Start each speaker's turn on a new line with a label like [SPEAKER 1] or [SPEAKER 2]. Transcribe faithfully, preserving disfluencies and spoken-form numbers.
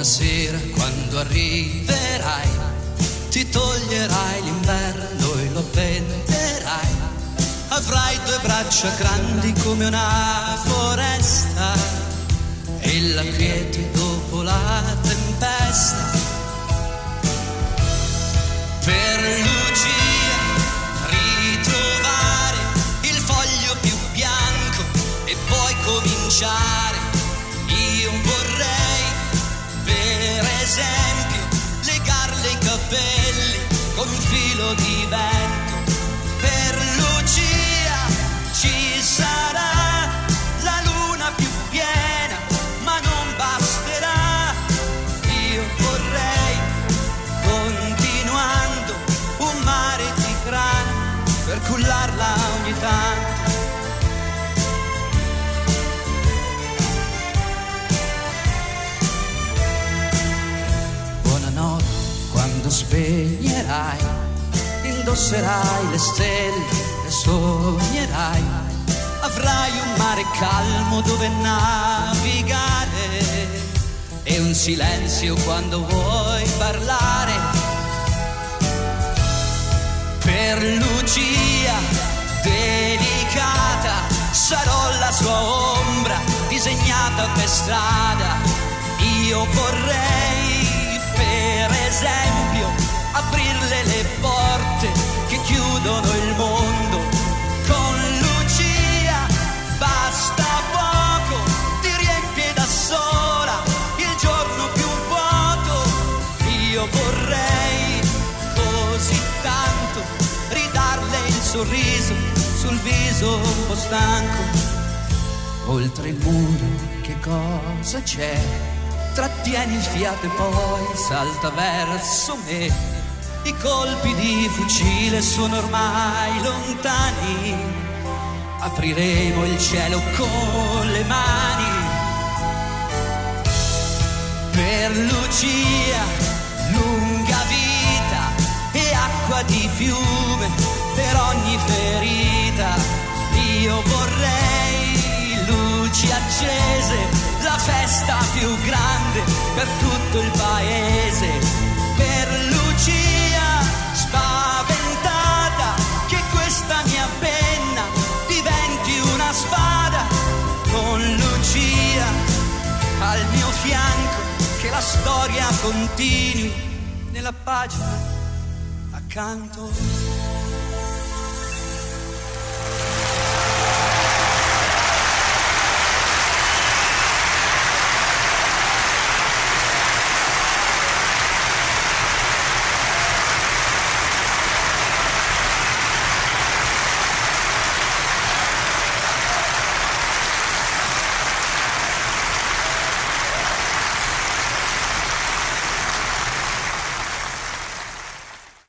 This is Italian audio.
[SPEAKER 1] una sera quando arriverai, ti toglierai l'inverno e lo appenderai. Avrai due braccia grandi come una foresta e la quiete dopo la tempesta. Per Lucia ritrovare il foglio più bianco e poi cominciare. Io vorrei, per esempio, legarle i capelli con un filo di vento. Per Lucia ci sarà la luna più piena, ma non basterà. Io vorrei, continuando, un mare di grana per cullarla ogni tanto. Buonanotte quando spegnerai, indosserai le stelle e sognerai. Avrai un mare calmo dove navigare e un silenzio quando vuoi parlare. Per Lucia delicata sarò la sua ombra disegnata per strada. Io vorrei, per esempio, aprirle le porte che chiudono il mondo. Con Lucia basta poco, ti riempie da sola il giorno più vuoto. Io vorrei così tanto ridarle il sorriso sul viso un po' stanco. Oltre il muro che cosa c'è? Trattieni il fiato e poi salta verso me. I colpi di fucile sono ormai lontani, apriremo il cielo con le mani. Per Lucia lunga vita e acqua di fiume per ogni ferita. Io vorrei luci accese, la festa più grande per tutto il paese. Per Lucia spaventata, che questa mia penna diventi una spada. Con Lucia al mio fianco, che la storia continui nella pagina accanto.